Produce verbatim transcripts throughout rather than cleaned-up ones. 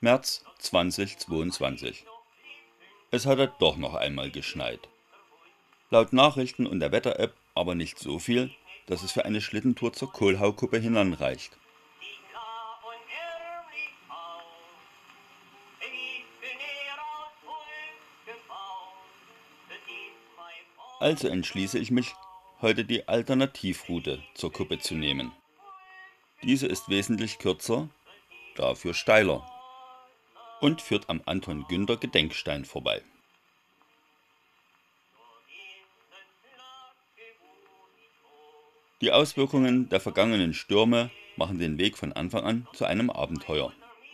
März zweitausendzweiundzwanzig. Es hatte doch noch einmal geschneit. Laut Nachrichten und der Wetter-App aber nicht so viel, dass es für eine Schlittentour zur Kohlhaukuppe hinanreicht. Also entschließe ich mich, heute die Alternativroute zur Kuppe zu nehmen. Diese ist wesentlich kürzer, dafür steiler und führt am Anton-Günther-Gedenkstein vorbei. Die Auswirkungen der vergangenen Stürme machen den Weg von Anfang an zu einem Abenteuer.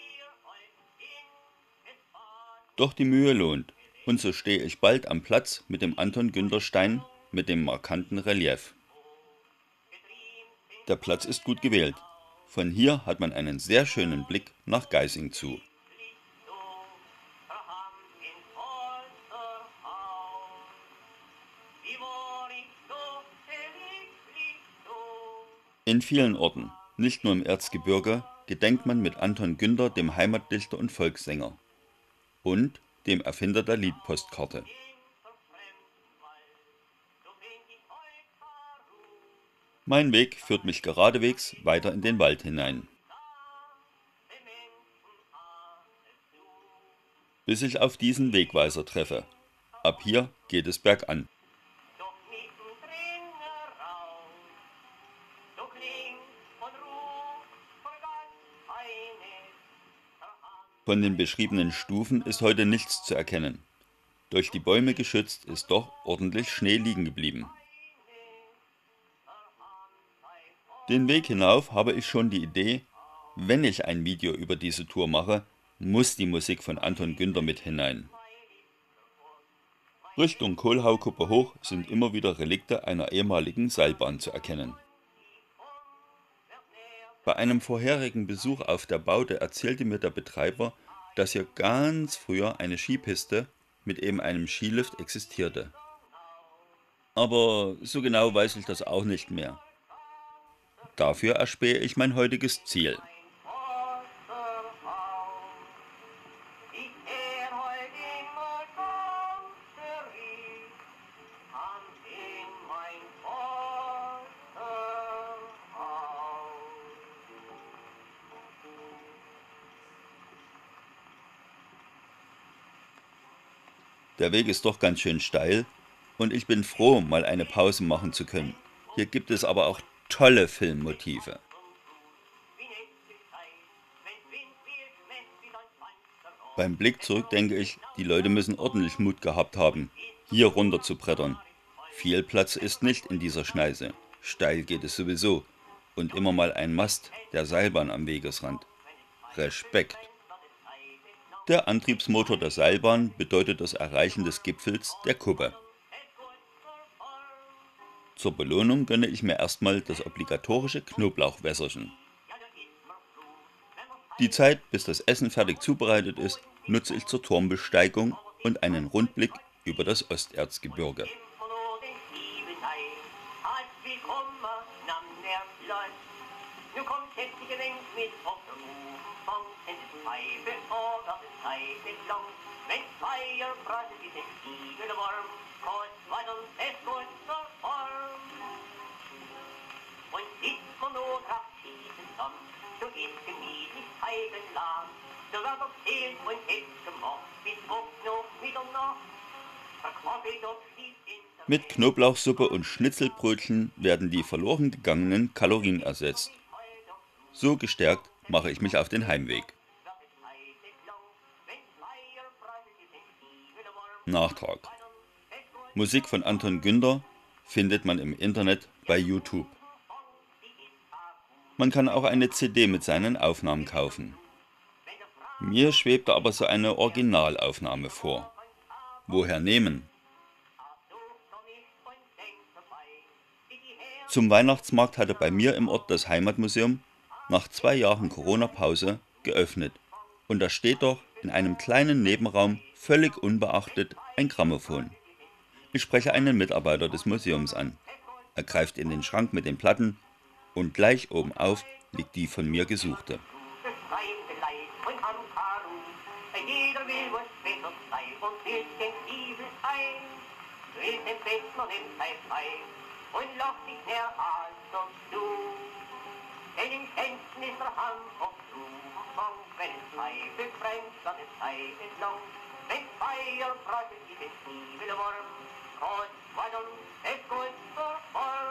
Doch die Mühe lohnt, und so stehe ich bald am Platz mit dem Anton-Günther-Stein mit dem markanten Relief. Der Platz ist gut gewählt. Von hier hat man einen sehr schönen Blick nach Geising zu. In vielen Orten, nicht nur im Erzgebirge, gedenkt man mit Anton Günther, dem Heimatdichter und Volkssänger und dem Erfinder der Liedpostkarte. Mein Weg führt mich geradewegs weiter in den Wald hinein, bis ich auf diesen Wegweiser treffe. Ab hier geht es bergan. Von den beschriebenen Stufen ist heute nichts zu erkennen. Durch die Bäume geschützt ist doch ordentlich Schnee liegen geblieben. Den Weg hinauf habe ich schon die Idee, wenn ich ein Video über diese Tour mache, muss die Musik von Anton Günther mit hinein. Richtung Kohlhaukuppe hoch sind immer wieder Relikte einer ehemaligen Seilbahn zu erkennen. Bei einem vorherigen Besuch auf der Baude erzählte mir der Betreiber, dass hier ganz früher eine Skipiste mit eben einem Skilift existierte. Aber so genau weiß ich das auch nicht mehr. Dafür erspähe ich mein heutiges Ziel. Der Weg ist doch ganz schön steil und ich bin froh, mal eine Pause machen zu können. Hier gibt es aber auch tolle Filmmotive. Beim Blick zurück denke ich, die Leute müssen ordentlich Mut gehabt haben, hier runter zu brettern. Viel Platz ist nicht in dieser Schneise, steil geht es sowieso und immer mal ein Mast der Seilbahn am Wegesrand. Respekt! Der Antriebsmotor der Seilbahn bedeutet das Erreichen des Gipfels der Kuppe. Zur Belohnung gönne ich mir erstmal das obligatorische Knoblauchwässerchen. Die Zeit, bis das Essen fertig zubereitet ist, nutze ich zur Turmbesteigung und einen Rundblick über das Osterzgebirge. Mit Knoblauchsuppe und Schnitzelbrötchen werden die verloren gegangenen Kalorien ersetzt. So gestärkt mache ich mich auf den Heimweg. Nachtrag: Musik von Anton Günther findet man im Internet bei YouTube. Man kann auch eine C D mit seinen Aufnahmen kaufen. Mir schwebte aber so eine Originalaufnahme vor. Woher nehmen? Zum Weihnachtsmarkt hatte bei mir im Ort das Heimatmuseum nach zwei Jahren Corona-Pause geöffnet. Und da steht doch in einem kleinen Nebenraum völlig unbeachtet ein Grammophon. Ich spreche einen Mitarbeiter des Museums an. Er greift in den Schrank mit den Platten und gleich oben auf liegt die von mir gesuchte. Jeder will, was besser sei und will den Zwiebel ein. Will den Besten und nimmt sein frei und lacht sich mehr als du. Denn im Schönsten ist der Hand auf zu. Und wenn es Zweifel brennt, dann ist Zeit entlang. Wenn Feuer bräuchte, ist es Zwiebelwurm. Gott, was uns es gut verfolgt.